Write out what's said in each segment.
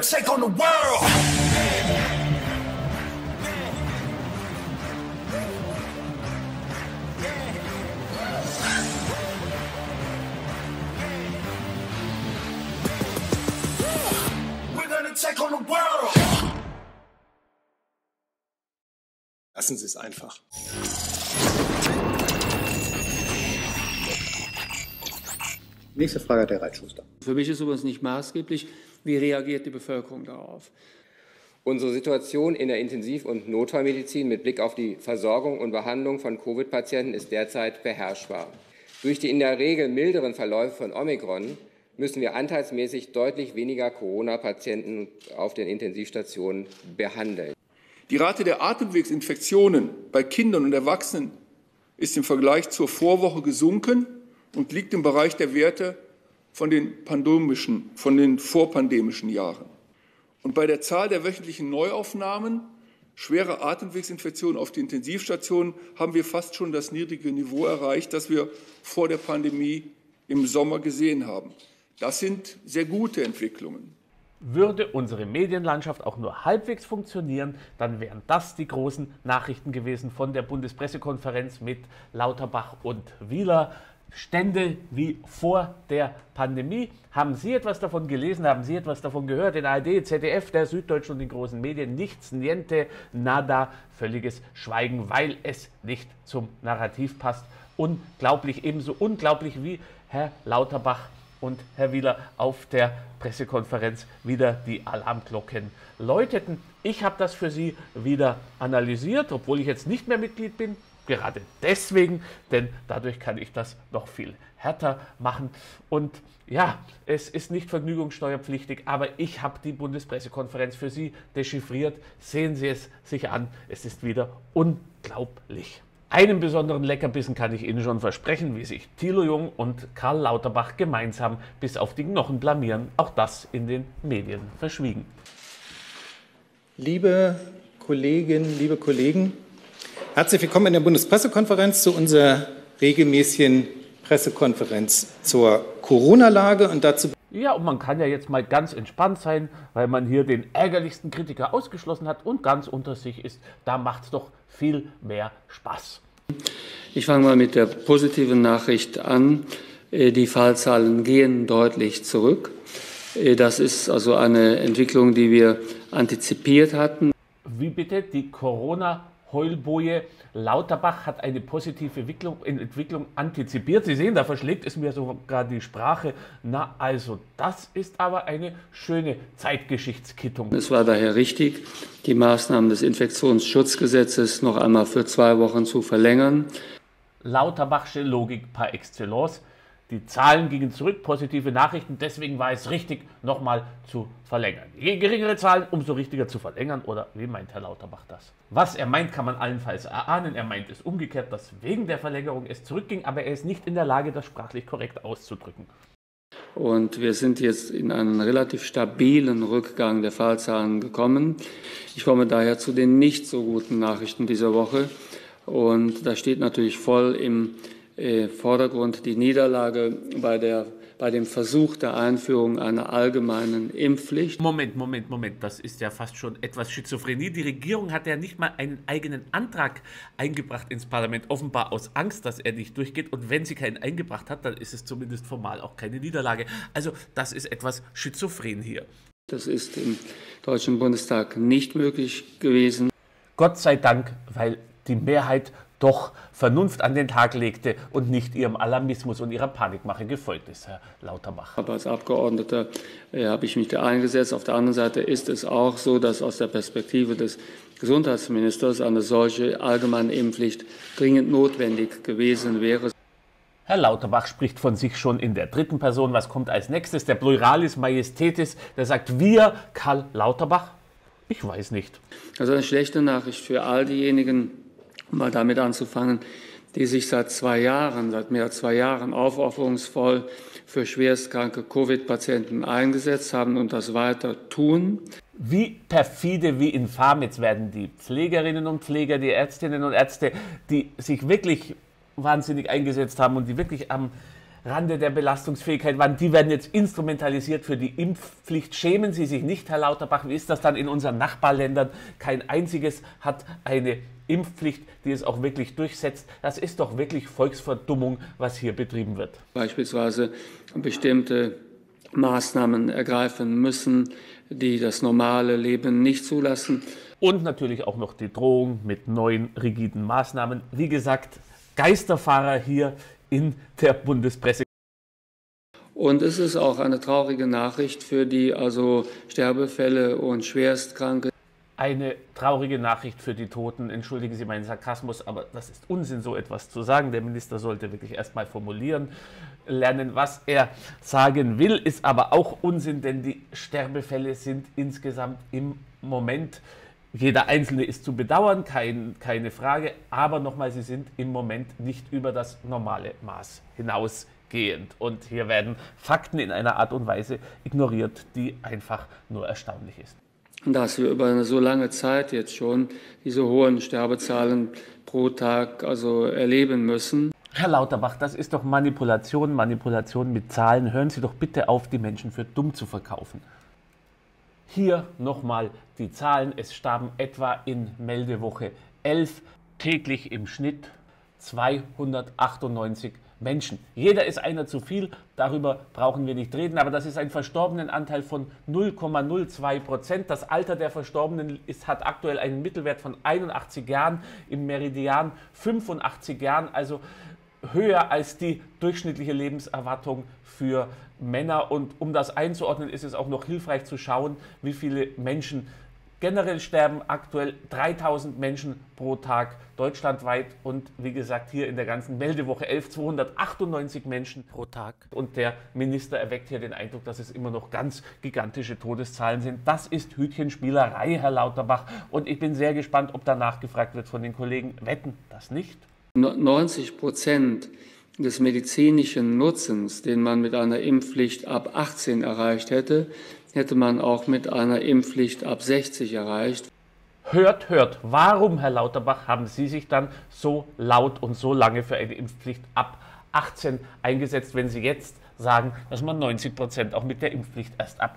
take on the world. We're gonna take on the world. Lassen Sie es einfach. Nächste Frage, Herr Reitschuster. Für mich ist übrigens nicht maßgeblich, wie reagiert die Bevölkerung darauf. Unsere Situation in der Intensiv- und Notfallmedizin mit Blick auf die Versorgung und Behandlung von Covid-Patienten ist derzeit beherrschbar. Durch die in der Regel milderen Verläufe von Omikron müssen wir anteilsmäßig deutlich weniger Corona-Patienten auf den Intensivstationen behandeln. Die Rate der Atemwegsinfektionen bei Kindern und Erwachsenen ist im Vergleich zur Vorwoche gesunken und liegt im Bereich der Werte von den vorpandemischen Jahren. Und bei der Zahl der wöchentlichen Neuaufnahmen schwerer Atemwegsinfektionen auf die Intensivstationen haben wir fast schon das niedrige Niveau erreicht, das wir vor der Pandemie im Sommer gesehen haben. Das sind sehr gute Entwicklungen. Würde unsere Medienlandschaft auch nur halbwegs funktionieren, dann wären das die großen Nachrichten gewesen von der Bundespressekonferenz mit Lauterbach und Wieler. Stände wie vor der Pandemie. Haben Sie etwas davon gelesen? Haben Sie etwas davon gehört? In ARD, ZDF, der Süddeutschen und den großen Medien nichts, niente, nada, völliges Schweigen, weil es nicht zum Narrativ passt. Unglaublich, ebenso unglaublich wie Herr Lauterbach und Herr Wieler auf der Pressekonferenz wieder die Alarmglocken läuteten. Ich habe das für Sie wieder analysiert, obwohl ich jetzt nicht mehr Mitglied bin. Gerade deswegen, denn dadurch kann ich das noch viel härter machen. Und ja, es ist nicht vergnügungssteuerpflichtig, aber ich habe die Bundespressekonferenz für Sie dechiffriert. Sehen Sie es sich an, es ist wieder unglaublich. Einen besonderen Leckerbissen kann ich Ihnen schon versprechen, wie sich Thilo Jung und Karl Lauterbach gemeinsam bis auf die Knochen blamieren. Auch das in den Medien verschwiegen. Liebe Kolleginnen, liebe Kollegen, herzlich willkommen in der Bundespressekonferenz zu unserer regelmäßigen Pressekonferenz zur Corona-Lage und dazu. Ja, und man kann ja jetzt mal ganz entspannt sein, weil man hier den ärgerlichsten Kritiker ausgeschlossen hat und ganz unter sich ist. Da macht es doch viel mehr Spaß. Ich fange mal mit der positiven Nachricht an. Die Fallzahlen gehen deutlich zurück. Das ist also eine Entwicklung, die wir antizipiert hatten. Wie bitte? Die Corona-Heulboje Lauterbach hat eine positive Entwicklung antizipiert. Sie sehen, da verschlägt es mir sogar die Sprache. Na also, das ist aber eine schöne Zeitgeschichtskittung. Es war daher richtig, die Maßnahmen des Infektionsschutzgesetzes noch einmal für 2 Wochen zu verlängern. Lauterbachsche Logik par excellence. Die Zahlen gingen zurück, positive Nachrichten, deswegen war es richtig, nochmal zu verlängern. Je geringere Zahlen, umso richtiger zu verlängern, oder wie meint Herr Lauterbach das? Was er meint, kann man allenfalls erahnen. Er meint es umgekehrt, dass wegen der Verlängerung es zurückging, aber er ist nicht in der Lage, das sprachlich korrekt auszudrücken. Und wir sind jetzt in einen relativ stabilen Rückgang der Fallzahlen gekommen. Ich komme daher zu den nicht so guten Nachrichten dieser Woche. Und da steht natürlich voll im Vordergrund die Niederlage bei dem Versuch der Einführung einer allgemeinen Impfpflicht. Moment, das ist ja fast schon etwas Schizophrenie. Die Regierung hat ja nicht mal einen eigenen Antrag eingebracht ins Parlament, offenbar aus Angst, dass er nicht durchgeht. Und wenn sie keinen eingebracht hat, dann ist es zumindest formal auch keine Niederlage. Also das ist etwas schizophren hier. Das ist im Deutschen Bundestag nicht möglich gewesen. Gott sei Dank, weil die Mehrheit doch Vernunft an den Tag legte und nicht ihrem Alarmismus und ihrer Panikmache gefolgt ist, Herr Lauterbach. Aber als Abgeordneter habe ich mich da eingesetzt. Auf der anderen Seite ist es auch so, dass aus der Perspektive des Gesundheitsministers eine solche allgemeine Impfpflicht dringend notwendig gewesen wäre. Herr Lauterbach spricht von sich schon in der dritten Person. Was kommt als nächstes? Der Pluralis Majestätis, der sagt wir, Karl Lauterbach? Ich weiß nicht. Also eine schlechte Nachricht für all diejenigen, um mal damit anzufangen, die sich seit mehr als 2 Jahren aufopferungsvoll für schwerstkranke Covid-Patienten eingesetzt haben und das weiter tun. Wie perfide, wie infam jetzt werden die Pflegerinnen und Pfleger, die Ärztinnen und Ärzte, die sich wirklich wahnsinnig eingesetzt haben und die wirklich am Rande der Belastungsfähigkeit waren, die werden jetzt instrumentalisiert für die Impfpflicht. Schämen Sie sich nicht, Herr Lauterbach? Wie ist das dann in unseren Nachbarländern? Kein einziges hat eine Impfpflicht, die es auch wirklich durchsetzt. Das ist doch wirklich Volksverdummung, was hier betrieben wird. Beispielsweise bestimmte Maßnahmen ergreifen müssen, die das normale Leben nicht zulassen. Und natürlich auch noch die Drohung mit neuen rigiden Maßnahmen. Wie gesagt, Geisterfahrer hier in der Bundespresse. Und es ist auch eine traurige Nachricht für die Sterbefälle und Schwerstkranke. Eine traurige Nachricht für die Toten. Entschuldigen Sie meinen Sarkasmus, aber das ist Unsinn, so etwas zu sagen. Der Minister sollte wirklich erst mal formulieren lernen, was er sagen will, ist aber auch Unsinn, denn die Sterbefälle sind insgesamt im Moment, jeder einzelne ist zu bedauern, keine Frage, aber nochmal, sie sind im Moment nicht über das normale Maß hinausgehend. Und hier werden Fakten in einer Art und Weise ignoriert, die einfach nur erstaunlich ist. Dass wir über eine so lange Zeit jetzt schon diese hohen Sterbezahlen pro Tag erleben müssen. Herr Lauterbach, das ist doch Manipulation, Manipulation mit Zahlen. Hören Sie doch bitte auf, die Menschen für dumm zu verkaufen. Hier nochmal die Zahlen. Es starben etwa in Meldewoche 11 täglich im Schnitt 298 Menschen. Jeder ist einer zu viel, darüber brauchen wir nicht reden, aber das ist ein Verstorbenenanteil von 0,02%. Das Alter der Verstorbenen hat aktuell einen Mittelwert von 81 Jahren, im Meridian 85 Jahren, also höher als die durchschnittliche Lebenserwartung für Männer. Und um das einzuordnen, ist es auch noch hilfreich zu schauen, wie viele Menschen generell sterben. Aktuell 3000 Menschen pro Tag deutschlandweit und wie gesagt hier in der ganzen Meldewoche 11 298 Menschen pro Tag. Und der Minister erweckt hier den Eindruck, dass es immer noch ganz gigantische Todeszahlen sind. Das ist Hütchenspielerei, Herr Lauterbach. Und ich bin sehr gespannt, ob danach gefragt wird von den Kollegen. Wetten das nicht? 90% des medizinischen Nutzens, den man mit einer Impfpflicht ab 18 erreicht hätte, hätte man auch mit einer Impfpflicht ab 60 erreicht. Hört, hört. Warum, Herr Lauterbach, haben Sie sich dann so laut und so lange für eine Impfpflicht ab 18 eingesetzt, wenn Sie jetzt sagen, dass man 90% auch mit der Impfpflicht erst ab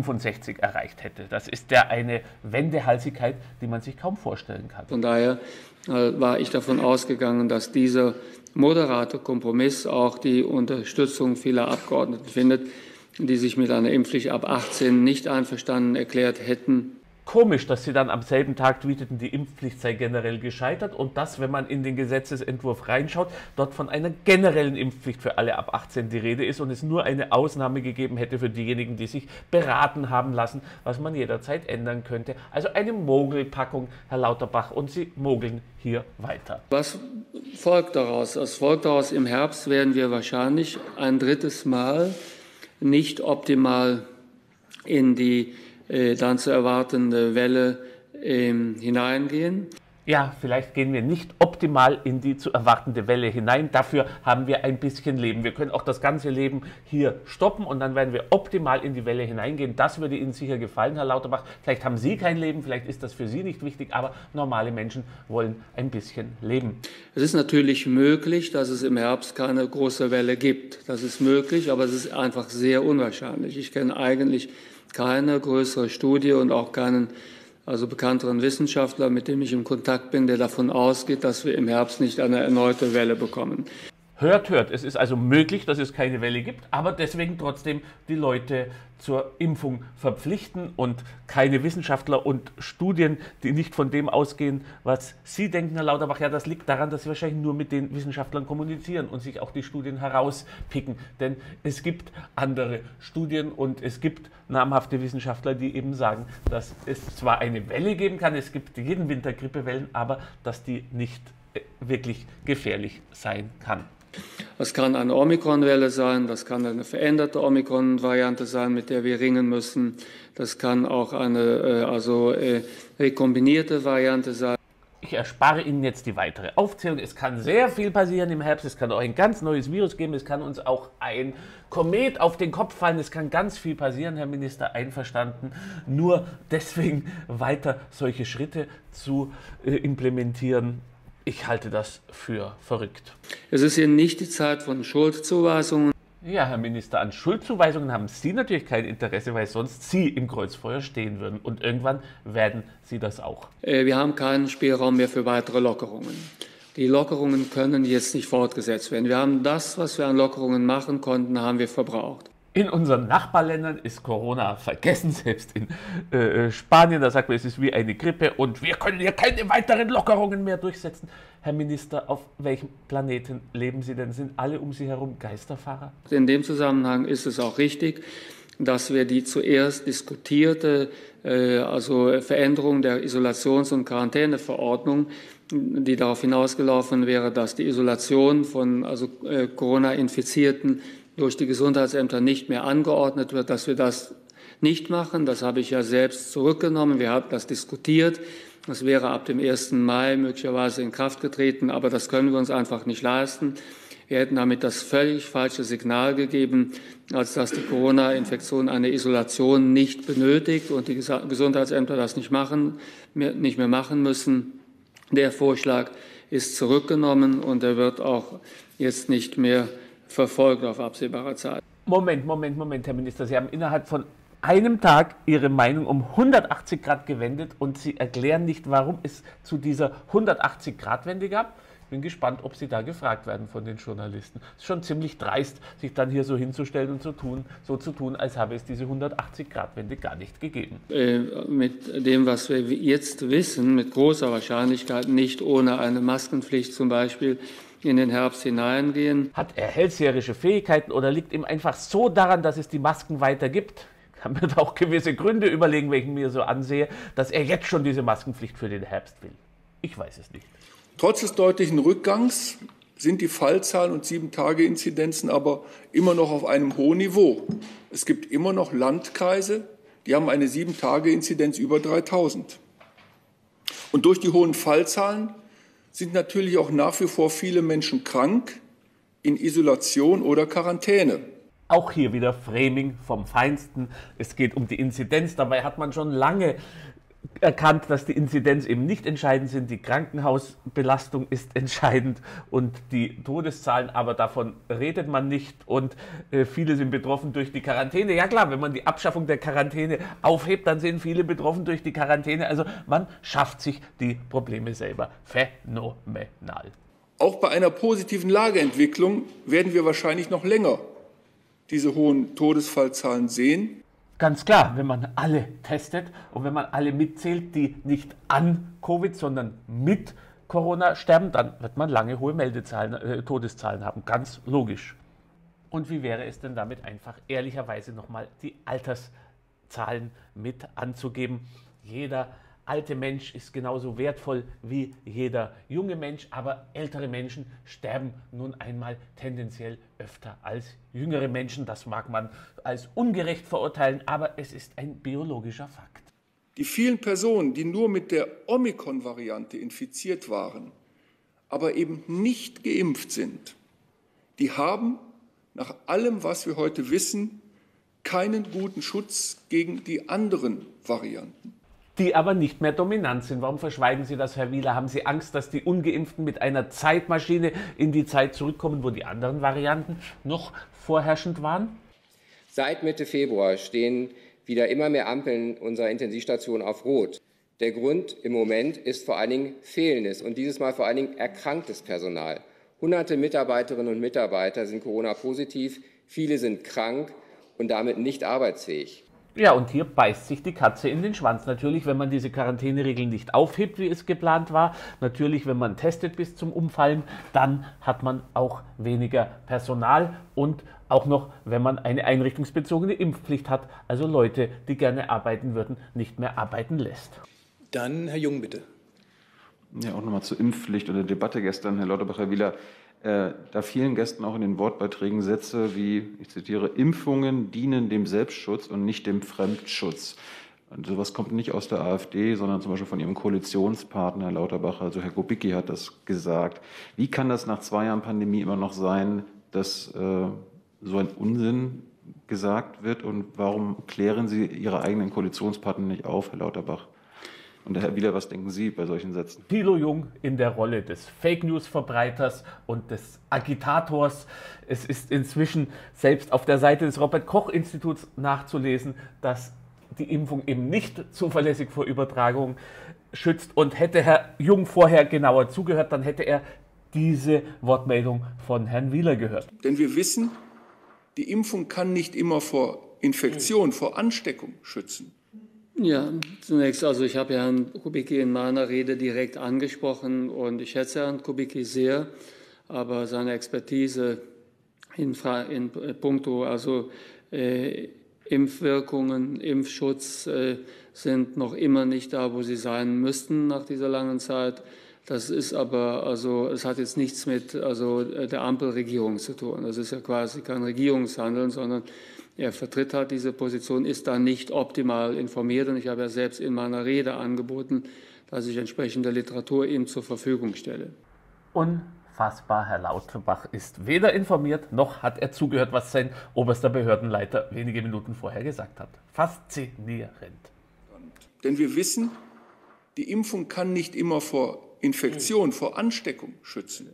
65 erreicht hätte? Das ist ja eine Wendehalsigkeit, die man sich kaum vorstellen kann. Von daher war ich davon ausgegangen, dass dieser moderate Kompromiss auch die Unterstützung vieler Abgeordneten findet, die sich mit einer Impfpflicht ab 18 nicht einverstanden erklärt hätten. Komisch, dass Sie dann am selben Tag tweeteten, die Impfpflicht sei generell gescheitert und das, wenn man in den Gesetzesentwurf reinschaut, dort von einer generellen Impfpflicht für alle ab 18 die Rede ist und es nur eine Ausnahme gegeben hätte für diejenigen, die sich beraten haben lassen, was man jederzeit ändern könnte. Also eine Mogelpackung, Herr Lauterbach, und Sie mogeln hier weiter. Was folgt daraus? Es folgt daraus, im Herbst werden wir wahrscheinlich ein drittes Mal nicht optimal in die dann zu erwartende Welle hineingehen. Ja, vielleicht gehen wir nicht optimal in die zu erwartende Welle hinein. Dafür haben wir ein bisschen Leben. Wir können auch das ganze Leben hier stoppen und dann werden wir optimal in die Welle hineingehen. Das würde Ihnen sicher gefallen, Herr Lauterbach. Vielleicht haben Sie kein Leben, vielleicht ist das für Sie nicht wichtig, aber normale Menschen wollen ein bisschen leben. Es ist natürlich möglich, dass es im Herbst keine große Welle gibt. Das ist möglich, aber es ist einfach sehr unwahrscheinlich. Ich kenne eigentlich keine größere Studie und auch keinen bekannteren Wissenschaftler, mit dem ich im Kontakt bin, der davon ausgeht, dass wir im Herbst nicht eine erneute Welle bekommen. Hört, hört. Es ist also möglich, dass es keine Welle gibt, aber deswegen trotzdem die Leute zur Impfung verpflichten und keine Wissenschaftler und Studien, die nicht von dem ausgehen, was Sie denken, Herr Lauterbach. Ja, das liegt daran, dass Sie wahrscheinlich nur mit den Wissenschaftlern kommunizieren und sich auch die Studien herauspicken. Denn es gibt andere Studien und es gibt namhafte Wissenschaftler, die eben sagen, dass es zwar eine Welle geben kann, es gibt jeden Winter Grippewellen, aber dass die nicht wirklich gefährlich sein kann. Das kann eine Omikron-Welle sein, das kann eine veränderte Omikron-Variante sein, mit der wir ringen müssen. Das kann auch eine rekombinierte Variante sein. Ich erspare Ihnen jetzt die weitere Aufzählung. Es kann sehr viel passieren im Herbst. Es kann auch ein ganz neues Virus geben. Es kann uns auch ein Komet auf den Kopf fallen. Es kann ganz viel passieren, Herr Minister, einverstanden. Nur deswegen weiter solche Schritte zu implementieren, Ich halte das für verrückt. Es ist hier nicht die Zeit von Schuldzuweisungen. Ja, Herr Minister, an Schuldzuweisungen haben Sie natürlich kein Interesse, weil sonst Sie im Kreuzfeuer stehen würden. Und irgendwann werden Sie das auch. Wir haben keinen Spielraum mehr für weitere Lockerungen. Die Lockerungen können jetzt nicht fortgesetzt werden. Wir haben das, was wir an Lockerungen machen konnten, haben wir verbraucht. In unseren Nachbarländern ist Corona vergessen, selbst in Spanien, da sagt man, es ist wie eine Grippe und wir können hier keine weiteren Lockerungen mehr durchsetzen. Herr Minister, auf welchem Planeten leben Sie denn? Sind alle um Sie herum Geisterfahrer? In dem Zusammenhang ist es auch richtig, dass wir die zuerst diskutierte Veränderung der Isolations- und Quarantäneverordnung, die darauf hinausgelaufen wäre, dass die Isolation von Corona-Infizierten durch die Gesundheitsämter nicht mehr angeordnet wird, dass wir das nicht machen. Das habe ich ja selbst zurückgenommen. Wir haben das diskutiert. Das wäre ab dem 1. Mai möglicherweise in Kraft getreten, aber das können wir uns einfach nicht leisten. Wir hätten damit das völlig falsche Signal gegeben, als dass die Corona-Infektion eine Isolation nicht benötigt und die Gesundheitsämter das nicht mehr machen müssen. Der Vorschlag ist zurückgenommen und er wird auch jetzt nicht mehr verfolgt auf absehbare Zeit. Moment, Herr Minister. Sie haben innerhalb von einem Tag Ihre Meinung um 180 Grad gewendet und Sie erklären nicht, warum es zu dieser 180-Grad-Wende gab. Ich bin gespannt, ob Sie da gefragt werden von den Journalisten. Es ist schon ziemlich dreist, sich dann hier so hinzustellen und so zu tun, als habe es diese 180-Grad-Wende gar nicht gegeben. Mit dem, was wir jetzt wissen, mit großer Wahrscheinlichkeit nicht ohne eine Maskenpflicht zum Beispiel in den Herbst hineingehen. Hat er hellseherische Fähigkeiten oder liegt ihm einfach so daran, dass es die Masken weiter gibt? Ich kann mir da auch gewisse Gründe überlegen, wenn ich mir so ansehe, dass er jetzt schon diese Maskenpflicht für den Herbst will. Ich weiß es nicht. Trotz des deutlichen Rückgangs sind die Fallzahlen und 7-Tage-Inzidenzen aber immer noch auf einem hohen Niveau. Es gibt immer noch Landkreise, die haben eine 7-Tage-Inzidenz über 3.000. Und durch die hohen Fallzahlen sind natürlich auch nach wie vor viele Menschen krank, in Isolation oder Quarantäne. Auch hier wieder Framing vom Feinsten. Es geht um die Inzidenz. Dabei hat man schon lange erkannt, dass die Inzidenz eben nicht entscheidend sind. Die Krankenhausbelastung ist entscheidend und die Todeszahlen, aber davon redet man nicht und viele sind betroffen durch die Quarantäne. Ja klar, wenn man die Abschaffung der Quarantäne aufhebt, dann sind viele betroffen durch die Quarantäne. Also man schafft sich die Probleme selber. Phänomenal. Auch bei einer positiven Lageentwicklung werden wir wahrscheinlich noch länger diese hohen Todesfallzahlen sehen. Ganz klar, wenn man alle testet und wenn man alle mitzählt, die nicht an Covid, sondern mit Corona sterben, dann wird man lange hohe Todeszahlen haben. Ganz logisch. Und wie wäre es denn damit einfach ehrlicherweise nochmal die Alterszahlen mit anzugeben? Jeder alte Mensch ist genauso wertvoll wie jeder junge Mensch, aber ältere Menschen sterben nun einmal tendenziell öfter als jüngere Menschen. Das mag man als ungerecht verurteilen, aber es ist ein biologischer Fakt. Die vielen Personen, die nur mit der Omikron-Variante infiziert waren, aber eben nicht geimpft sind, die haben nach allem, was wir heute wissen, keinen guten Schutz gegen die anderen Varianten. Die aber nicht mehr dominant sind. Warum verschweigen Sie das, Herr Wieler? Haben Sie Angst, dass die Ungeimpften mit einer Zeitmaschine in die Zeit zurückkommen, wo die anderen Varianten noch vorherrschend waren? Seit Mitte Februar stehen wieder immer mehr Ampeln unserer Intensivstation auf Rot. Der Grund im Moment ist vor allen Dingen fehlendes und dieses Mal vor allen Dingen erkranktes Personal. Hunderte Mitarbeiterinnen und Mitarbeiter sind Corona-positiv, viele sind krank und damit nicht arbeitsfähig. Ja, und hier beißt sich die Katze in den Schwanz. Natürlich, wenn man diese Quarantäneregeln nicht aufhebt, wie es geplant war. Natürlich, wenn man testet bis zum Umfallen, dann hat man auch weniger Personal und auch noch, wenn man eine einrichtungsbezogene Impfpflicht hat, also Leute, die gerne arbeiten würden, nicht mehr arbeiten lässt. Dann Herr Jung, bitte. Ja, auch nochmal zur Impfpflicht oder Debatte gestern, Herr Lauterbach, Herr Wieler. Da fielen gestern auch in den Wortbeiträgen Sätze wie, ich zitiere, Impfungen dienen dem Selbstschutz und nicht dem Fremdschutz. Und sowas kommt nicht aus der AfD, sondern zum Beispiel von Ihrem Koalitionspartner, Herr Lauterbach, also Herr Kubicki hat das gesagt. Wie kann das nach 2 Jahren Pandemie immer noch sein, dass so ein Unsinn gesagt wird und warum klären Sie Ihre eigenen Koalitionspartner nicht auf, Herr Lauterbach? Und Herr Wieler, was denken Sie bei solchen Sätzen? Thilo Jung in der Rolle des Fake-News-Verbreiters und des Agitators. Es ist inzwischen selbst auf der Seite des Robert-Koch-Instituts nachzulesen, dass die Impfung eben nicht zuverlässig vor Übertragung schützt. Und hätte Herr Jung vorher genauer zugehört, dann hätte er diese Wortmeldung von Herrn Wieler gehört. Denn wir wissen, die Impfung kann nicht immer vor Infektion, vor Ansteckung schützen. Ja, zunächst, also ich habe Herrn Kubicki in meiner Rede direkt angesprochen und ich schätze Herrn Kubicki sehr, aber seine Expertise in puncto also Impfwirkungen, Impfschutz sind noch immer nicht da, wo sie sein müssten nach dieser langen Zeit. Das ist aber, also es hat jetzt nichts mit der Ampelregierung zu tun. Das ist ja quasi kein Regierungshandeln, sondern er vertritt halt diese Position, ist da nicht optimal informiert. Und ich habe ja selbst in meiner Rede angeboten, dass ich entsprechende Literatur ihm zur Verfügung stelle. Unfassbar, Herr Lauterbach ist weder informiert, noch hat er zugehört, was sein oberster Behördenleiter wenige Minuten vorher gesagt hat. Faszinierend. Denn wir wissen, die Impfung kann nicht immer vor Infektion, vor Ansteckung schützen.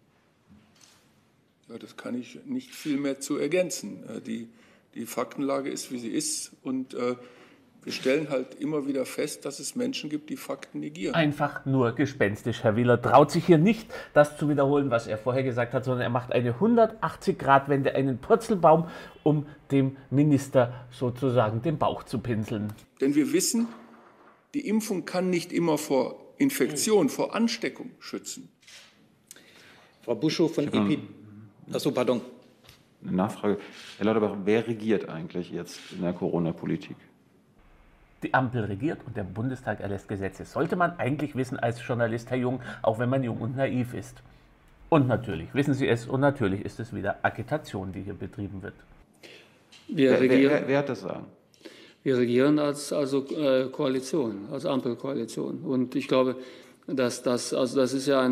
Ja, das kann ich nicht viel mehr zu ergänzen. Die Faktenlage ist, wie sie ist, und wir stellen halt immer wieder fest, dass es Menschen gibt, die Fakten negieren. Einfach nur gespenstisch. Herr Wieler traut sich hier nicht, das zu wiederholen, was er vorher gesagt hat, sondern er macht eine 180-Grad-Wende, einen Purzelbaum, um dem Minister sozusagen den Bauch zu pinseln. Denn wir wissen, die Impfung kann nicht immer vor Infektion, vor Ansteckung schützen. Frau Buschow von EPD. Achso, pardon. Eine Nachfrage. Herr Lauterbach, wer regiert eigentlich jetzt in der Corona-Politik? Die Ampel regiert und der Bundestag erlässt Gesetze. Sollte man eigentlich wissen als Journalist, Herr Jung, auch wenn man jung und naiv ist. Und natürlich wissen Sie es, und natürlich ist es wieder Agitation, die hier betrieben wird. Wer hat das Sagen? Wir regieren als Koalition, als Ampelkoalition. Und ich glaube, dass das ist ja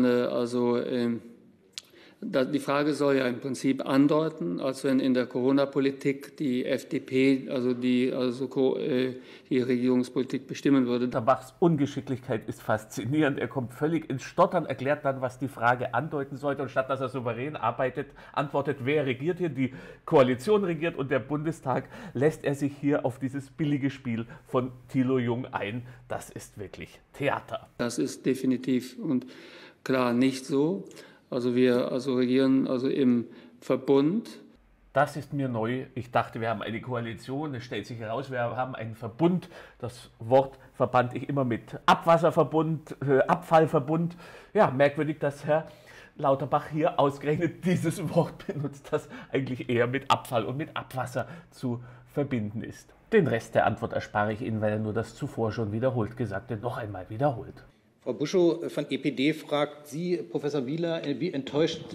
die Frage soll ja im Prinzip andeuten, als wenn in der Corona-Politik die FDP, die Regierungspolitik bestimmen würde. Lauterbachs Ungeschicklichkeit ist faszinierend. Er kommt völlig ins Stottern, erklärt dann, was die Frage andeuten sollte. Und statt dass er souverän antwortet, wer regiert hier? Die Koalition regiert und der Bundestag, lässt er sich hier auf dieses billige Spiel von Thilo Jung ein. Das ist wirklich Theater. Das ist definitiv und klar nicht so. Wir regieren im Verbund. Das ist mir neu. Ich dachte, wir haben eine Koalition. Es stellt sich heraus, wir haben einen Verbund. Das Wort verband ich immer mit Abwasserverbund, Abfallverbund. Ja, merkwürdig, dass Herr Lauterbach hier ausgerechnet dieses Wort benutzt, das eigentlich eher mit Abfall und mit Abwasser zu verbinden ist. Den Rest der Antwort erspare ich Ihnen, weil er nur das zuvor schon wiederholt Gesagte noch einmal wiederholt. Frau Buschow von EPD fragt Sie, Professor Wieler, wie enttäuscht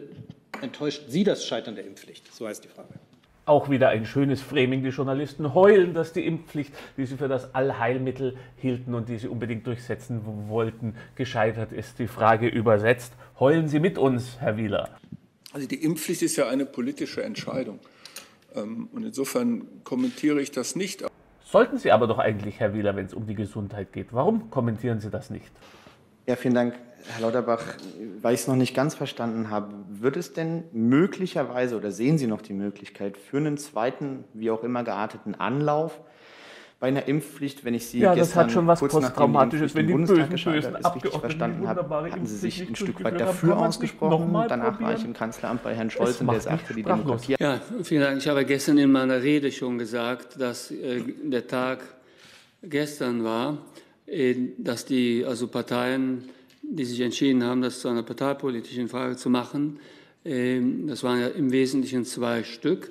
Sie das Scheitern der Impfpflicht? So heißt die Frage. Auch wieder ein schönes Framing. Die Journalisten heulen, dass die Impfpflicht, die sie für das Allheilmittel hielten und die sie unbedingt durchsetzen wollten, gescheitert ist. Die Frage übersetzt: Heulen Sie mit uns, Herr Wieler? Also die Impfpflicht ist ja eine politische Entscheidung. Und insofern kommentiere ich das nicht. Sollten Sie aber doch eigentlich, Herr Wieler, wenn es um die Gesundheit geht. Warum kommentieren Sie das nicht? Ja, vielen Dank, Herr Lauterbach. Weil ich es noch nicht ganz verstanden habe, wird es denn möglicherweise oder sehen Sie noch die Möglichkeit für einen zweiten, wie auch immer gearteten Anlauf bei einer Impfpflicht, wenn ich Sie das hat schon was kurz Posttraumatisches, wenn die bösen richtig verstanden habe, hatten Sie sich ein Stück weit dafür ausgesprochen. Danach war ich im Kanzleramt bei Herrn Scholz und der sagte, die Demokratie. Ja, vielen Dank. Ich habe gestern in meiner Rede schon gesagt, dass der Tag gestern war, dass die Parteien, die sich entschieden haben, das zu einer parteipolitischen Frage zu machen, das waren ja im Wesentlichen 2 Stück,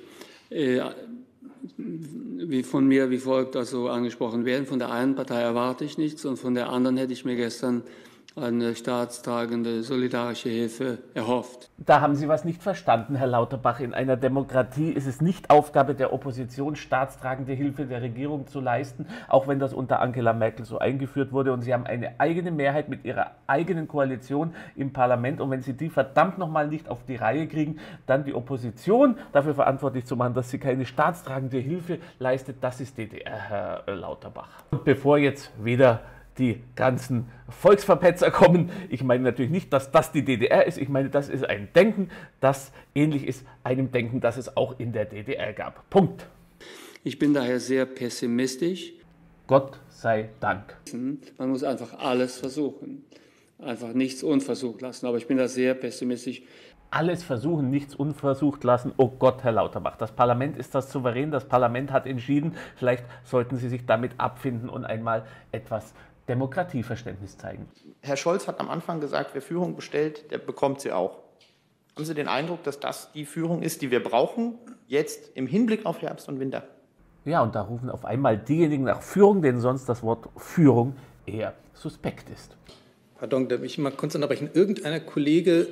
wie von mir wie folgt angesprochen werden. Von der einen Partei erwarte ich nichts und von der anderen hätte ich mir gestern eine staatstragende solidarische Hilfe erhofft. Da haben Sie was nicht verstanden, Herr Lauterbach. In einer Demokratie ist es nicht Aufgabe der Opposition, staatstragende Hilfe der Regierung zu leisten, auch wenn das unter Angela Merkel so eingeführt wurde. Und Sie haben eine eigene Mehrheit mit Ihrer eigenen Koalition im Parlament. Und wenn Sie die verdammt nochmal nicht auf die Reihe kriegen, dann die Opposition dafür verantwortlich zu machen, dass sie keine staatstragende Hilfe leistet, das ist DDR, Herr Lauterbach. Und bevor jetzt wieder die ganzen Volksverpetzer kommen. Ich meine natürlich nicht, dass das die DDR ist. Ich meine, das ist ein Denken, das ähnlich ist einem Denken, das es auch in der DDR gab. Punkt. Ich bin daher sehr pessimistisch. Gott sei Dank. Man muss einfach alles versuchen. Einfach nichts unversucht lassen. Aber ich bin da sehr pessimistisch. Alles versuchen, nichts unversucht lassen. Oh Gott, Herr Lauterbach, das Parlament ist das souverän. Das Parlament hat entschieden. Vielleicht sollten Sie sich damit abfinden und einmal etwas Demokratieverständnis zeigen. Herr Scholz hat am Anfang gesagt, wer Führung bestellt, der bekommt sie auch. Haben Sie den Eindruck, dass das die Führung ist, die wir brauchen, jetzt im Hinblick auf Herbst und Winter? Ja, und da rufen auf einmal diejenigen nach Führung, denen sonst das Wort Führung eher suspekt ist. Pardon, darf ich mal kurz unterbrechen. Irgendeiner Kollege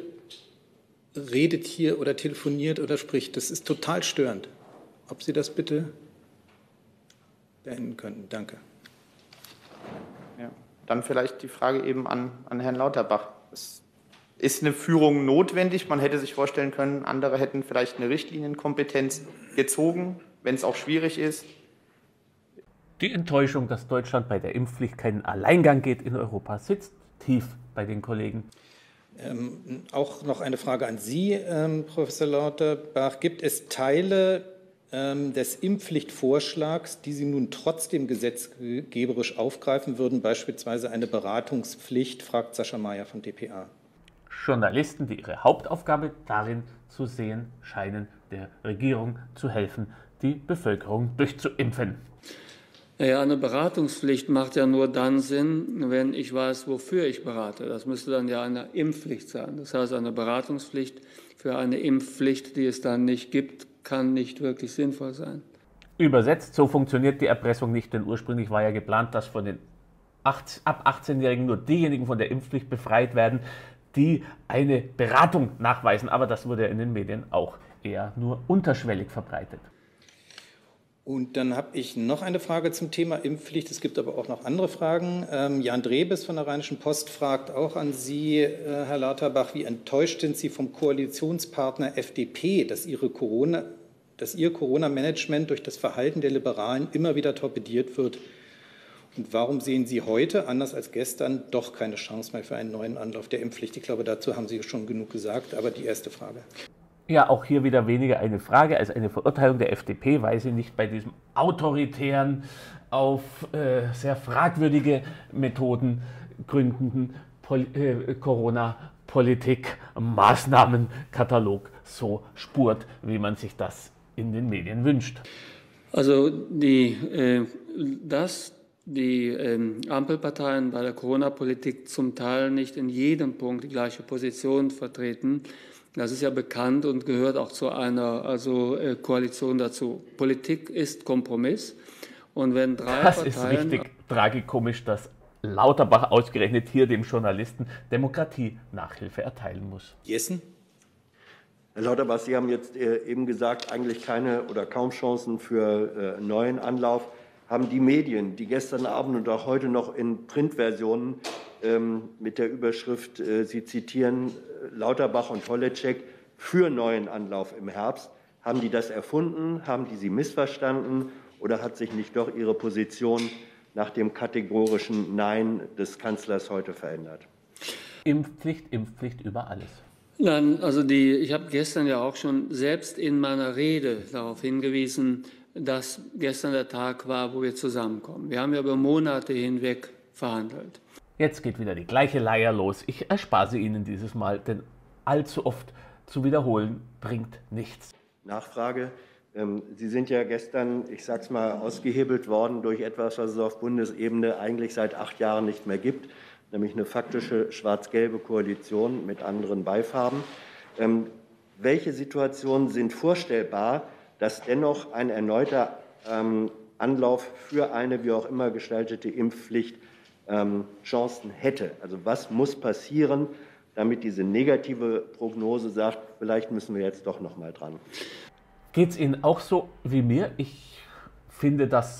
redet hier oder telefoniert oder spricht. Das ist total störend. Ob Sie das bitte beenden könnten. Danke. Ja, dann vielleicht die Frage eben an Herrn Lauterbach. Ist eine Führung notwendig? Man hätte sich vorstellen können, andere hätten vielleicht eine Richtlinienkompetenz gezogen, wenn es auch schwierig ist. Die Enttäuschung, dass Deutschland bei der Impfpflicht keinen Alleingang geht in Europa, sitzt tief bei den Kollegen. Auch noch eine Frage an Sie, Professor Lauterbach. Gibt es Teile des Impfpflichtvorschlags, die Sie nun trotzdem gesetzgeberisch aufgreifen würden, beispielsweise eine Beratungspflicht, fragt Sascha Mayer von dpa. Journalisten, die ihre Hauptaufgabe darin zu sehen scheinen, der Regierung zu helfen, die Bevölkerung durchzuimpfen. Ja, eine Beratungspflicht macht ja nur dann Sinn, wenn ich weiß, wofür ich berate. Das müsste dann ja eine Impfpflicht sein. Das heißt, eine Beratungspflicht für eine Impfpflicht, die es dann nicht gibt, kann nicht wirklich sinnvoll sein. Übersetzt, so funktioniert die Erpressung nicht, denn ursprünglich war ja geplant, dass von den ab 18-Jährigen nur diejenigen von der Impfpflicht befreit werden, die eine Beratung nachweisen. Aber das wurde in den Medien auch eher nur unterschwellig verbreitet. Und dann habe ich noch eine Frage zum Thema Impfpflicht. Es gibt aber auch noch andere Fragen. Jan Drebes von der Rheinischen Post fragt auch an Sie, Herr Lauterbach, wie enttäuscht sind Sie vom Koalitionspartner FDP, dass Ihr Corona-Management durch das Verhalten der Liberalen immer wieder torpediert wird? Und warum sehen Sie heute, anders als gestern, doch keine Chance mehr für einen neuen Anlauf der Impfpflicht? Ich glaube, dazu haben Sie schon genug gesagt, aber die erste Frage. Ja, auch hier wieder weniger eine Frage als eine Verurteilung der FDP, weil sie nicht bei diesem autoritären, auf sehr fragwürdige Methoden gründenden Corona-Politik-Maßnahmenkatalog so spurt, wie man sich das in den Medien wünscht. Also die Ampelparteien bei der Corona-Politik zum Teil nicht in jedem Punkt die gleiche Position vertreten, das ist ja bekannt und gehört auch zu einer Koalition dazu. Politik ist Kompromiss. Und wenn drei Parteien... Das ist richtig tragikomisch, dass Lauterbach ausgerechnet hier dem Journalisten Demokratie-Nachhilfe erteilen muss. Jessen? Herr Lauterbach, Sie haben jetzt eben gesagt, eigentlich keine oder kaum Chancen für neuen Anlauf. Haben die Medien, die gestern Abend und auch heute noch in Printversionen mit der Überschrift, Sie zitieren Lauterbach und Holleczek, für neuen Anlauf im Herbst, haben die das erfunden, haben die sie missverstanden oder hat sich nicht doch Ihre Position nach dem kategorischen Nein des Kanzlers heute verändert? Impfpflicht über alles. Nein, also ich habe gestern ja auch schon selbst in meiner Rede darauf hingewiesen, dass gestern der Tag war, wo wir zusammenkommen. Wir haben ja über Monate hinweg verhandelt. Jetzt geht wieder die gleiche Leier los. Ich erspare sie Ihnen dieses Mal, denn allzu oft zu wiederholen bringt nichts. Nachfrage. Sie sind ja gestern, ich sage es mal, ausgehebelt worden durch etwas, was es auf Bundesebene eigentlich seit 8 Jahren nicht mehr gibt, nämlich eine faktische schwarz-gelbe Koalition mit anderen Beifarben. Welche Situationen sind vorstellbar, dass dennoch ein erneuter Anlauf für eine wie auch immer gestaltete Impfpflicht Chancen hätte? Also was muss passieren, damit diese negative Prognose sagt, vielleicht müssen wir jetzt doch noch mal dran? Geht es Ihnen auch so wie mir? Ich finde das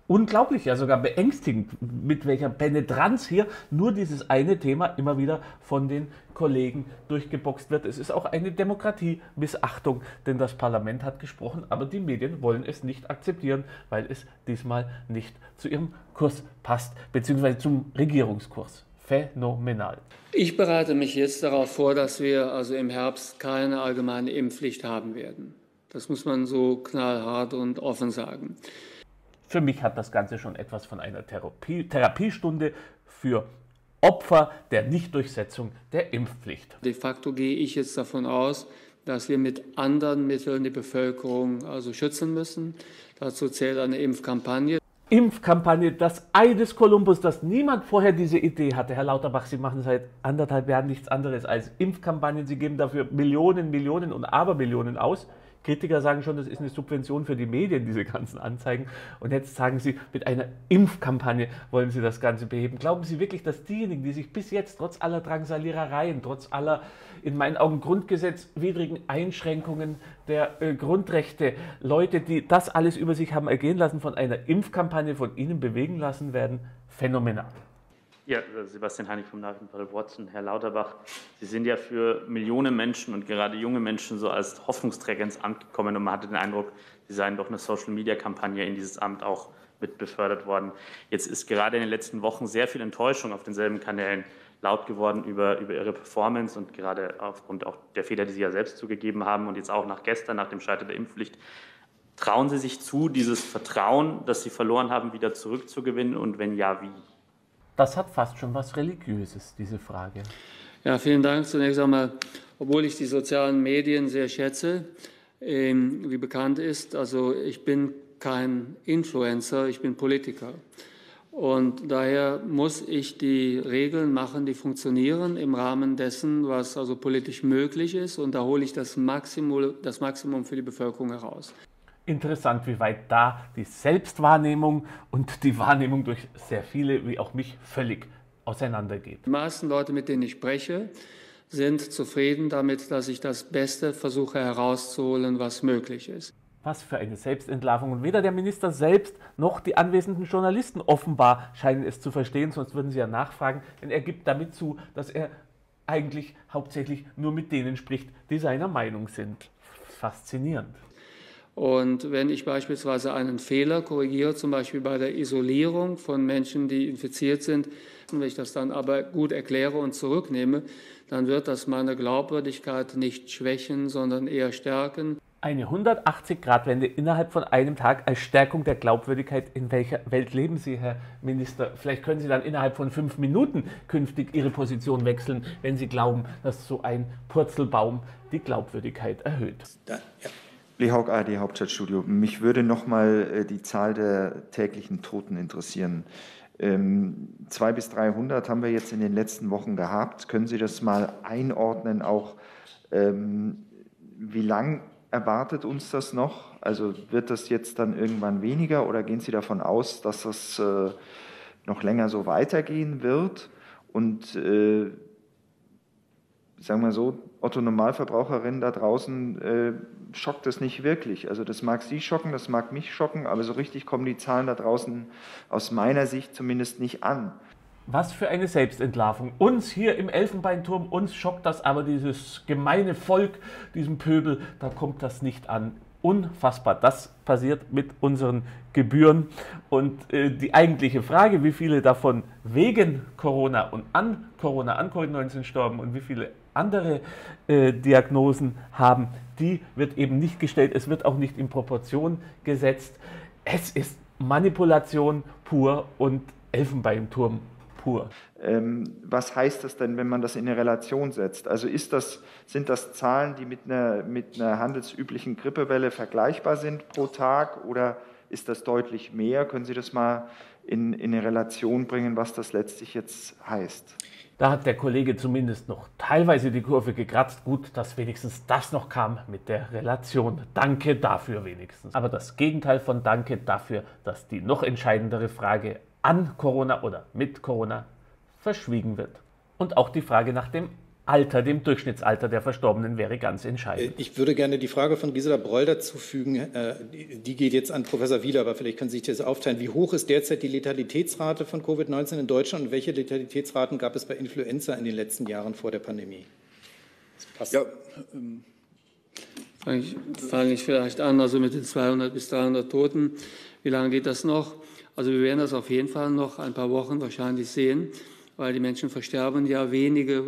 unglaublich, ja sogar beängstigend, mit welcher Penetranz hier nur dieses eine Thema immer wieder von den Kollegen durchgeboxt wird. Es ist auch eine Demokratiemissachtung, denn das Parlament hat gesprochen, aber die Medien wollen es nicht akzeptieren, weil es diesmal nicht zu ihrem Kurs passt, beziehungsweise zum Regierungskurs. Phänomenal. Ich bereite mich jetzt darauf vor, dass wir also im Herbst keine allgemeine Impfpflicht haben werden. Das muss man so knallhart und offen sagen. Für mich hat das Ganze schon etwas von einer Therapiestunde für Opfer der Nichtdurchsetzung der Impfpflicht. De facto gehe ich jetzt davon aus, dass wir mit anderen Mitteln die Bevölkerung also schützen müssen. Dazu zählt eine Impfkampagne. Impfkampagne, das Ei des Kolumbus, dass niemand vorher diese Idee hatte. Herr Lauterbach, Sie machen seit 1,5 Jahren nichts anderes als Impfkampagnen. Sie geben dafür Millionen und Abermillionen aus. Kritiker sagen schon, das ist eine Subvention für die Medien, diese ganzen Anzeigen. Und jetzt sagen Sie, mit einer Impfkampagne wollen Sie das Ganze beheben. Glauben Sie wirklich, dass diejenigen, die sich bis jetzt trotz aller Drangsalierereien, trotz aller in meinen Augen grundgesetzwidrigen Einschränkungen der Grundrechte, Leute, die das alles über sich haben ergehen lassen, von einer Impfkampagne von Ihnen bewegen lassen werden? Phänomenal. Ja, Sebastian Heinig vom Nachrichtenportal Watson. Herr Lauterbach, Sie sind ja für Millionen Menschen und gerade junge Menschen so als Hoffnungsträger ins Amt gekommen und man hatte den Eindruck, Sie seien durch eine Social-Media-Kampagne in dieses Amt auch mit befördert worden. Jetzt ist gerade in den letzten Wochen sehr viel Enttäuschung auf denselben Kanälen laut geworden über Ihre Performance und gerade aufgrund auch der Fehler, die Sie ja selbst zugegeben haben und jetzt auch nach gestern, nach dem Scheitern der Impfpflicht. Trauen Sie sich zu, dieses Vertrauen, das Sie verloren haben, wieder zurückzugewinnen und wenn ja, wie? Das hat fast schon was Religiöses, diese Frage. Ja, vielen Dank. Zunächst einmal, obwohl ich die sozialen Medien sehr schätze, wie bekannt ist, also ich bin kein Influencer, ich bin Politiker. Und daher muss ich die Regeln machen, die funktionieren im Rahmen dessen, was also politisch möglich ist. Und da hole ich das Maximum für die Bevölkerung heraus. Interessant, wie weit da die Selbstwahrnehmung und die Wahrnehmung durch sehr viele, wie auch mich, völlig auseinandergeht. Die meisten Leute, mit denen ich spreche, sind zufrieden damit, dass ich das Beste versuche herauszuholen, was möglich ist. Was für eine Selbstentlarvung. Und weder der Minister selbst noch die anwesenden Journalisten offenbar scheinen es zu verstehen, sonst würden sie ja nachfragen, denn er gibt damit zu, dass er eigentlich hauptsächlich nur mit denen spricht, die seiner Meinung sind. Faszinierend. Und wenn ich beispielsweise einen Fehler korrigiere, zum Beispiel bei der Isolierung von Menschen, die infiziert sind, wenn ich das dann aber gut erkläre und zurücknehme, dann wird das meine Glaubwürdigkeit nicht schwächen, sondern eher stärken. Eine 180-Grad-Wende innerhalb von einem Tag als Stärkung der Glaubwürdigkeit. In welcher Welt leben Sie, Herr Minister? Vielleicht können Sie dann innerhalb von 5 Minuten künftig Ihre Position wechseln, wenn Sie glauben, dass so ein Purzelbaum die Glaubwürdigkeit erhöht. Lee Haug, ARD Hauptstadtstudio. Mich würde noch mal die Zahl der täglichen Toten interessieren. 200 bis 300 haben wir jetzt in den letzten Wochen gehabt. Können Sie das mal einordnen, auch wie lang erwartet uns das noch? Also wird das jetzt dann irgendwann weniger oder gehen Sie davon aus, dass das noch länger so weitergehen wird? Und sagen wir so, Otto-Normalverbraucherinnen da draußen schockt es nicht wirklich. Also das mag Sie schocken, das mag mich schocken, aber so richtig kommen die Zahlen da draußen aus meiner Sicht zumindest nicht an. Was für eine Selbstentlarvung. Uns hier im Elfenbeinturm, uns schockt das, aber dieses gemeine Volk, diesem Pöbel, da kommt das nicht an. Unfassbar. Das passiert mit unseren Gebühren. Und die eigentliche Frage, wie viele davon wegen Corona und an Covid-19 sterben und wie viele andere Diagnosen haben, die wird eben nicht gestellt. Es wird auch nicht in Proportion gesetzt. Es ist Manipulation pur und Elfenbeinturm pur. Was heißt das denn, wenn man das in eine Relation setzt? Also sind das Zahlen, die mit einer handelsüblichen Grippewelle vergleichbar sind pro Tag oder ist das deutlich mehr? Können Sie das mal in eine Relation bringen, was das letztlich jetzt heißt? Da hat der Kollege zumindest noch teilweise die Kurve gekratzt. Gut, dass wenigstens das noch kam mit der Relation. Danke dafür wenigstens. Aber das Gegenteil von Danke dafür, dass die noch entscheidendere Frage an Corona oder mit Corona verschwiegen wird. Und auch die Frage nach dem Alter, dem Durchschnittsalter der Verstorbenen, wäre ganz entscheidend. Ich würde gerne die Frage von Gisela Broll dazufügen. Die geht jetzt an Professor Wieler, aber vielleicht können Sie sich das aufteilen. Wie hoch ist derzeit die Letalitätsrate von Covid-19 in Deutschland und welche Letalitätsraten gab es bei Influenza in den letzten Jahren vor der Pandemie? Ja, fange ich vielleicht an, also mit den 200 bis 300 Toten. Wie lange geht das noch? Also wir werden das auf jeden Fall noch ein paar Wochen wahrscheinlich sehen, weil die Menschen versterben ja wenige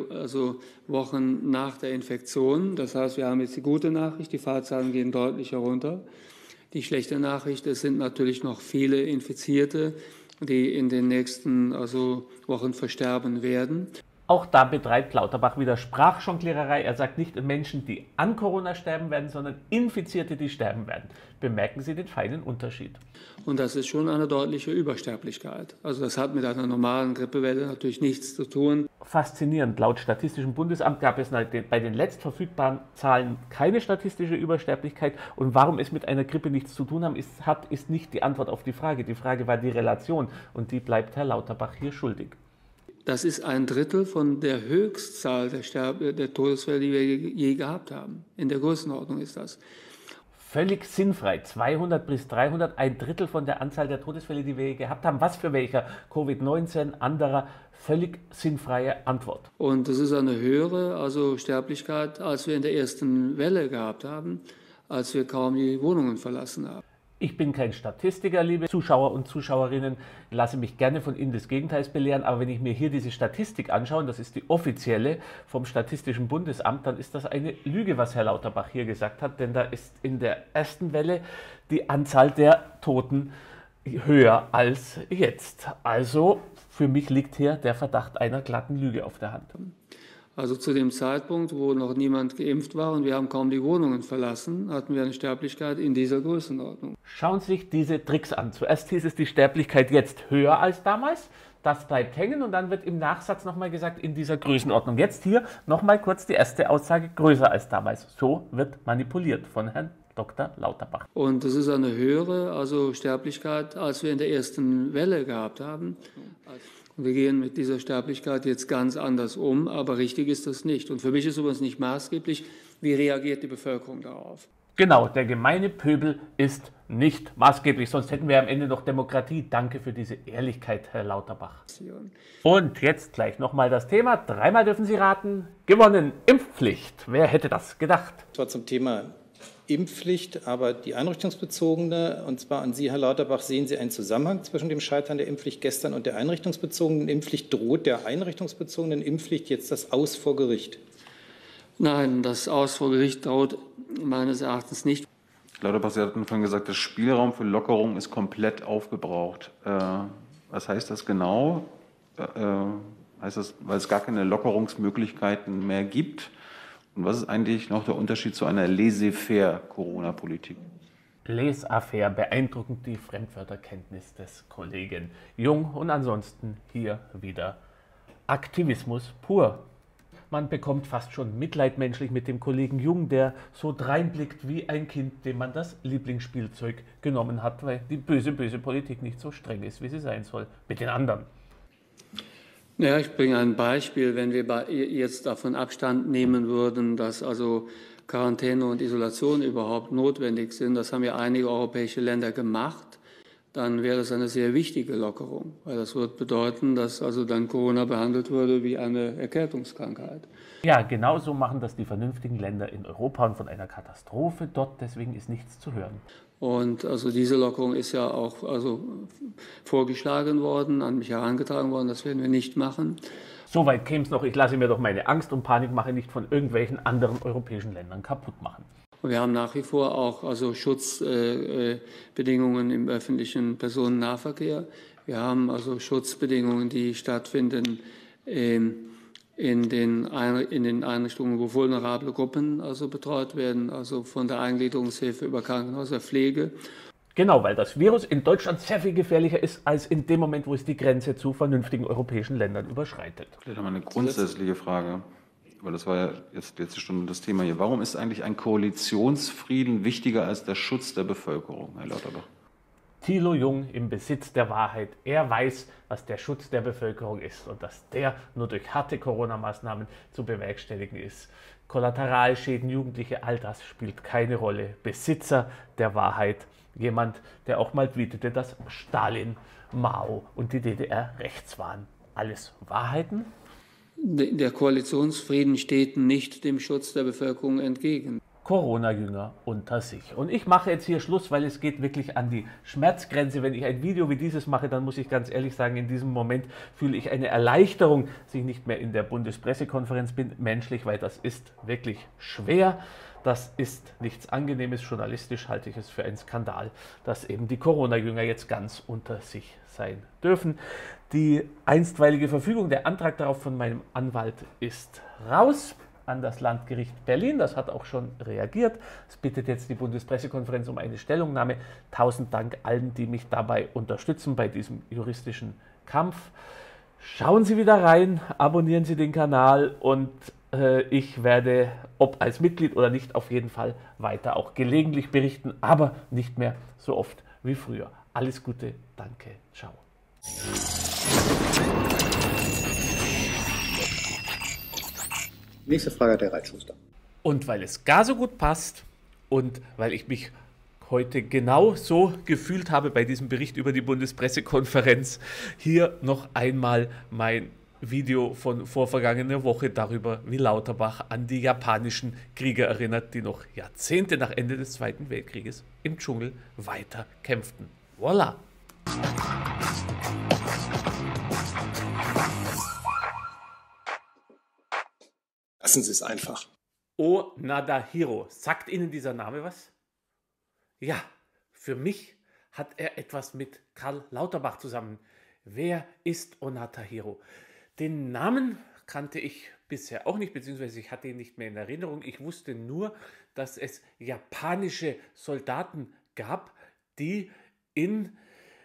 Wochen nach der Infektion. Das heißt, wir haben jetzt die gute Nachricht, die Fallzahlen gehen deutlich herunter. Die schlechte Nachricht, es sind natürlich noch viele Infizierte, die in den nächsten Wochen versterben werden. Auch da betreibt Lauterbach wieder Sprachjongliererei. Er sagt nicht Menschen, die an Corona sterben werden, sondern Infizierte, die sterben werden. Bemerken Sie den feinen Unterschied. Und das ist schon eine deutliche Übersterblichkeit. Also das hat mit einer normalen Grippewelle natürlich nichts zu tun. Faszinierend. Laut Statistischem Bundesamt gab es bei den letzt verfügbaren Zahlen keine statistische Übersterblichkeit. Und warum es mit einer Grippe nichts zu tun hat, ist nicht die Antwort auf die Frage. Die Frage war die Relation. Und die bleibt Herr Lauterbach hier schuldig. Das ist 1/3 von der Höchstzahl der Todesfälle, die wir je gehabt haben. In der Größenordnung ist das. Völlig sinnfrei. 200 bis 300, 1/3 von der Anzahl der Todesfälle, die wir je gehabt haben. Was für welcher? Covid-19, anderer. Völlig sinnfreie Antwort. Und das ist eine höhere Sterblichkeit, als wir in der ersten Welle gehabt haben, als wir kaum die Wohnungen verlassen haben. Ich bin kein Statistiker, liebe Zuschauer und Zuschauerinnen, lasse mich gerne von Ihnen des Gegenteils belehren, aber wenn ich mir hier diese Statistik anschaue, das ist die offizielle vom Statistischen Bundesamt, dann ist das eine Lüge, was Herr Lauterbach hier gesagt hat, denn da ist in der ersten Welle die Anzahl der Toten höher als jetzt. Also für mich liegt hier der Verdacht einer glatten Lüge auf der Hand. Also zu dem Zeitpunkt, wo noch niemand geimpft war und wir haben kaum die Wohnungen verlassen, hatten wir eine Sterblichkeit in dieser Größenordnung. Schauen Sie sich diese Tricks an. Zuerst hieß es die Sterblichkeit jetzt höher als damals. Das bleibt hängen und dann wird im Nachsatz nochmal gesagt, in dieser Größenordnung. Jetzt hier nochmal kurz die erste Aussage, größer als damals. So wird manipuliert von Herrn Dr. Lauterbach. Und das ist eine höhere Sterblichkeit, als wir in der ersten Welle gehabt haben. Wir gehen mit dieser Sterblichkeit jetzt ganz anders um, aber richtig ist das nicht. Und für mich ist übrigens nicht maßgeblich, wie reagiert die Bevölkerung darauf. Genau, der gemeine Pöbel ist nicht maßgeblich, sonst hätten wir am Ende noch Demokratie. Danke für diese Ehrlichkeit, Herr Lauterbach. Und jetzt gleich nochmal das Thema. 3-mal dürfen Sie raten. Gewonnen, Impfpflicht. Wer hätte das gedacht? Das war zum Thema Impfpflicht, aber die einrichtungsbezogene, und zwar an Sie, Herr Lauterbach, sehen Sie einen Zusammenhang zwischen dem Scheitern der Impfpflicht gestern und der einrichtungsbezogenen Impfpflicht? Droht der einrichtungsbezogenen Impfpflicht jetzt das Aus vor Gericht? Nein, das Aus vor Gericht droht meines Erachtens nicht. Lauterbach, Sie hatten vorhin gesagt, der Spielraum für Lockerung ist komplett aufgebraucht. Was heißt das genau? Heißt das, weil es gar keine Lockerungsmöglichkeiten mehr gibt? Und was ist eigentlich noch der Unterschied zu einer laissez-faire Corona-Politik? Laissez-faire, beeindruckend die Fremdwörterkenntnis des Kollegen Jung und ansonsten hier wieder Aktivismus pur. Man bekommt fast schon Mitleid menschlich mit dem Kollegen Jung, der so dreinblickt wie ein Kind, dem man das Lieblingsspielzeug genommen hat, weil die böse, böse Politik nicht so streng ist, wie sie sein soll, mit den anderen. Ja, ich bringe ein Beispiel. Wenn wir jetzt davon Abstand nehmen würden, dass Quarantäne und Isolation überhaupt notwendig sind, das haben ja einige europäische Länder gemacht, dann wäre das eine sehr wichtige Lockerung, weil das würde bedeuten, dass dann Corona behandelt würde wie eine Erkältungskrankheit. Ja, genau so machen das die vernünftigen Länder in Europa und von einer Katastrophe dort, deswegen ist nichts zu hören. Und diese Lockerung ist ja auch vorgeschlagen worden, an mich herangetragen worden, das werden wir nicht machen. Soweit käme es noch, ich lasse mir doch meine Angst und Panikmache nicht von irgendwelchen anderen europäischen Ländern kaputt machen. Wir haben nach wie vor auch Schutzbedingungen im öffentlichen Personennahverkehr. Wir haben Schutzbedingungen, die stattfinden in den Einrichtungen, wo vulnerable Gruppen betreut werden, von der Eingliederungshilfe über Krankenhäuser, Pflege. Genau, weil das Virus in Deutschland sehr viel gefährlicher ist, als in dem Moment, wo es die Grenze zu vernünftigen europäischen Ländern überschreitet. Vielleicht noch mal eine grundsätzliche Frage, weil das war ja jetzt schon das Thema hier. Warum ist eigentlich ein Koalitionsfrieden wichtiger als der Schutz der Bevölkerung, Herr Lauterbach? Thilo Jung im Besitz der Wahrheit. Er weiß, was der Schutz der Bevölkerung ist und dass der nur durch harte Corona-Maßnahmen zu bewerkstelligen ist. Kollateralschäden, jugendliche, all das spielt keine Rolle. Besitzer der Wahrheit. Jemand, der auch mal tweetete, dass Stalin, Mao und die DDR rechts waren. Alles Wahrheiten? Der Koalitionsfrieden steht nicht dem Schutz der Bevölkerung entgegen. Corona-Jünger unter sich. Und ich mache jetzt hier Schluss, weil es geht wirklich an die Schmerzgrenze. Wenn ich ein Video wie dieses mache, dann muss ich ganz ehrlich sagen, in diesem Moment fühle ich eine Erleichterung, dass ich nicht mehr in der Bundespressekonferenz bin, menschlich, weil das ist wirklich schwer. Das ist nichts Angenehmes. Journalistisch halte ich es für einen Skandal, dass eben die Corona-Jünger jetzt ganz unter sich sein dürfen. Die einstweilige Verfügung, der Antrag darauf von meinem Anwalt ist raus an das Landgericht Berlin. Das hat auch schon reagiert. Es bittet jetzt die Bundespressekonferenz um eine Stellungnahme. 1000 Dank allen, die mich dabei unterstützen bei diesem juristischen Kampf. Schauen Sie wieder rein, abonnieren Sie den Kanal und ich werde, ob als Mitglied oder nicht, auf jeden Fall weiter auch gelegentlich berichten, aber nicht mehr so oft wie früher. Alles Gute, danke, ciao. Nächste Frage hat der Reitschuster. Und weil es gar so gut passt und weil ich mich heute genau so gefühlt habe bei diesem Bericht über die Bundespressekonferenz, hier noch einmal mein Video von vorvergangener Woche darüber, wie Lauterbach an die japanischen Krieger erinnert, die noch Jahrzehnte nach Ende des Zweiten Weltkrieges im Dschungel weiter kämpften. Voila! Lassen Sie es einfach. Onada Hiro. Sagt Ihnen dieser Name was? Ja, für mich hat er etwas mit Karl Lauterbach zusammen. Wer ist Onada Hiro? Den Namen kannte ich bisher auch nicht, beziehungsweise ich hatte ihn nicht mehr in Erinnerung. Ich wusste nur, dass es japanische Soldaten gab, die in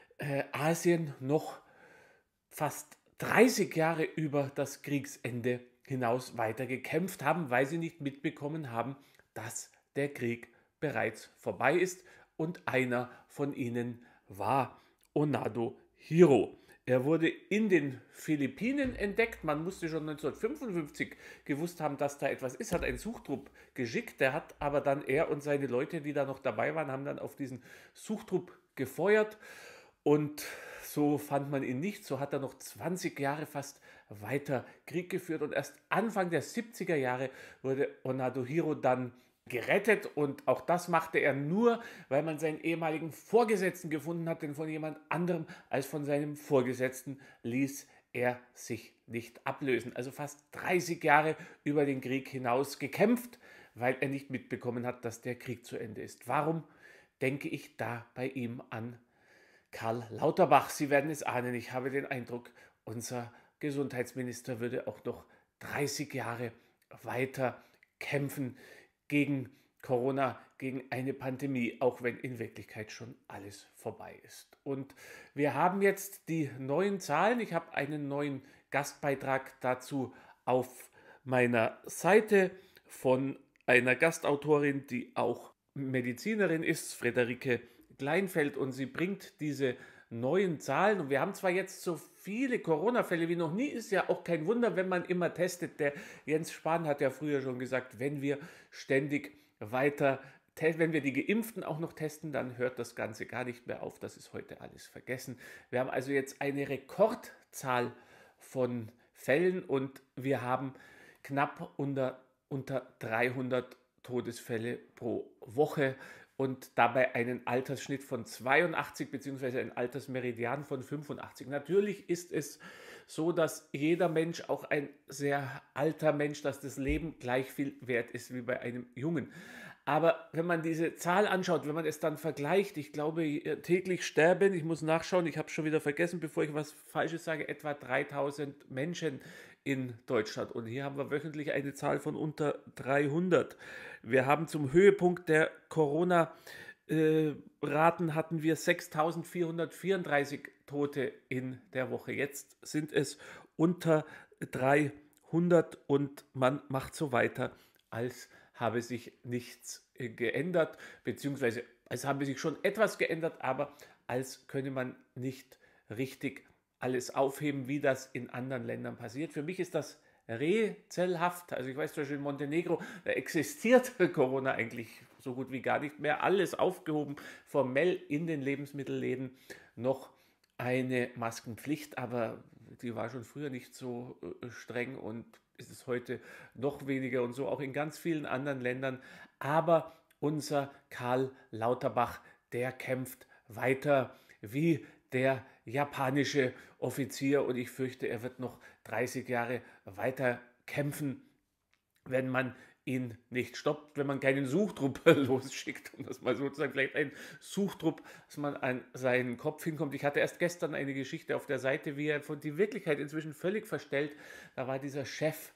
Asien noch fast 30 Jahre über das Kriegsende hinaus weiter gekämpft haben, weil sie nicht mitbekommen haben, dass der Krieg bereits vorbei ist. Und einer von ihnen war Onada Hiro. Er wurde in den Philippinen entdeckt. Man musste schon 1955 gewusst haben, dass da etwas ist, hat einen Suchtrupp geschickt. Der hat aber dann, er und seine Leute, die da noch dabei waren, haben dann auf diesen Suchtrupp gefeuert. Und so fand man ihn nicht. So hat er noch 20 Jahre fast weiter Krieg geführt. Und erst Anfang der 70er Jahre wurde Onada Hiro dann gerettet. Und auch das machte er nur, weil man seinen ehemaligen Vorgesetzten gefunden hat. Denn von jemand anderem als von seinem Vorgesetzten ließ er sich nicht ablösen. Also fast 30 Jahre über den Krieg hinaus gekämpft, weil er nicht mitbekommen hat, dass der Krieg zu Ende ist. Warum denke ich da bei ihm an Karl Lauterbach? Sie werden es ahnen, ich habe den Eindruck, unser Gesundheitsminister würde auch noch 30 Jahre weiter kämpfen gegen Corona, gegen eine Pandemie, auch wenn in Wirklichkeit schon alles vorbei ist. Und wir haben jetzt die neuen Zahlen. Ich habe einen neuen Gastbeitrag dazu auf meiner Seite von einer Gastautorin, die auch Medizinerin ist, Friederike Kleinfeld, und sie bringt diese neuen Zahlen. Und wir haben zwar jetzt so viele Corona-Fälle wie noch nie, ist ja auch kein Wunder, wenn man immer testet. Der Jens Spahn hat ja früher schon gesagt, wenn wir ständig weiter, wenn wir die Geimpften auch noch testen, dann hört das Ganze gar nicht mehr auf. Das ist heute alles vergessen. Wir haben also jetzt eine Rekordzahl von Fällen und wir haben knapp unter 300 Todesfälle pro Woche und dabei einen Altersschnitt von 82 bzw. ein Altersmeridian von 85. Natürlich ist es so, dass jeder Mensch, auch ein sehr alter Mensch, dass das Leben gleich viel wert ist wie bei einem Jungen. Aber wenn man diese Zahl anschaut, wenn man es dann vergleicht, ich glaube, täglich sterben, ich muss nachschauen, ich habe es schon wieder vergessen, bevor ich was Falsches sage, etwa 3000 Menschen in Deutschland. Und hier haben wir wöchentlich eine Zahl von unter 300. Wir haben zum Höhepunkt der Corona-Raten hatten wir 6.434 Tote in der Woche. Jetzt sind es unter 300 und man macht so weiter, als habe sich nichts geändert, beziehungsweise es habe sich schon etwas geändert, aber als könne man nicht richtig alles aufheben, wie das in anderen Ländern passiert. Für mich ist das rätselhaft. Also ich weiß zum Beispiel in Montenegro, da existiert Corona eigentlich so gut wie gar nicht mehr. Alles aufgehoben, formell in den Lebensmittelläden noch eine Maskenpflicht, aber die war schon früher nicht so streng und ist es heute noch weniger und so auch in ganz vielen anderen Ländern. Aber unser Karl Lauterbach, der kämpft weiter wie der japanische Offizier und ich fürchte, er wird noch 30 Jahre weiter kämpfen, wenn man ihn nicht stoppt, wenn man keinen Suchtrupp losschickt, um das mal sozusagen, vielleicht einen Suchtrupp, dass man an seinen Kopf hinkommt. Ich hatte erst gestern eine Geschichte auf der Seite, wie er von die Wirklichkeit inzwischen völlig verstellt. Da war dieser Chef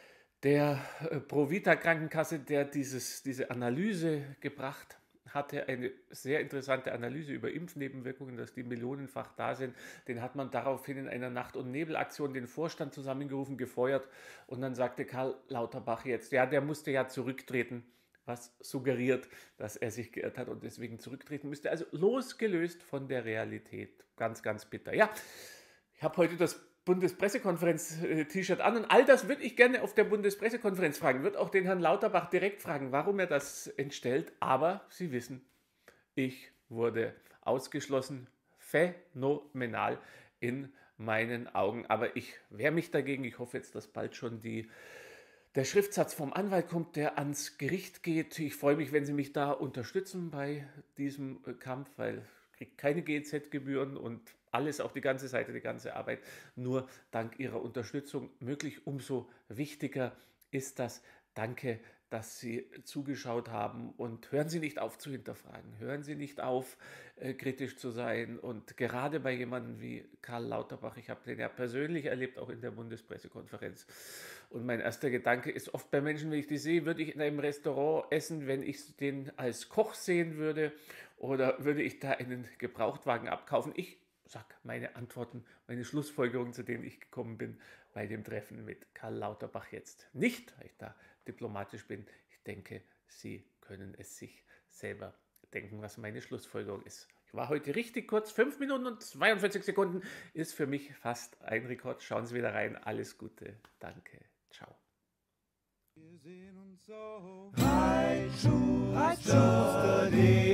der Provita-Krankenkasse, der diese Analyse gebracht hatte, eine sehr interessante Analyse über Impfnebenwirkungen, dass die millionenfach da sind. Den hat man daraufhin in einer Nacht- und Nebelaktion den Vorstand zusammengerufen, gefeuert und dann sagte Karl Lauterbach jetzt, ja, der musste ja zurücktreten, was suggeriert, dass er sich geirrt hat und deswegen zurücktreten müsste. Also losgelöst von der Realität. Ganz, ganz bitter. Ja, ich habe heute das Bundespressekonferenz-T-Shirt an und all das würde ich gerne auf der Bundespressekonferenz fragen. Würde auch den Herrn Lauterbach direkt fragen, warum er das entstellt. Aber Sie wissen, ich wurde ausgeschlossen. Phänomenal in meinen Augen. Aber ich wehre mich dagegen. Ich hoffe jetzt, dass bald schon der Schriftsatz vom Anwalt kommt, der ans Gericht geht. Ich freue mich, wenn Sie mich da unterstützen bei diesem Kampf, weil ich kriege keine GEZ-Gebühren und alles, auch die ganze Seite, die ganze Arbeit, nur dank Ihrer Unterstützung möglich. Umso wichtiger ist das. Danke, dass Sie zugeschaut haben und hören Sie nicht auf zu hinterfragen. Hören Sie nicht auf, kritisch zu sein. Und gerade bei jemandem wie Karl Lauterbach, ich habe den ja persönlich erlebt, auch in der Bundespressekonferenz. Und mein erster Gedanke ist oft bei Menschen, wenn ich die sehe, würde ich in einem Restaurant essen, wenn ich den als Koch sehen würde oder würde ich da einen Gebrauchtwagen abkaufen. Ich sage meine Antworten, meine Schlussfolgerungen, zu denen ich gekommen bin bei dem Treffen mit Karl Lauterbach jetzt nicht, weil ich da diplomatisch bin. Ich denke, Sie können es sich selber denken, was meine Schlussfolgerung ist. Ich war heute richtig kurz, 5 Minuten und 42 Sekunden ist für mich fast ein Rekord. Schauen Sie wieder rein. Alles Gute. Danke. Ciao. Wir sehen uns so. Reitschuster.de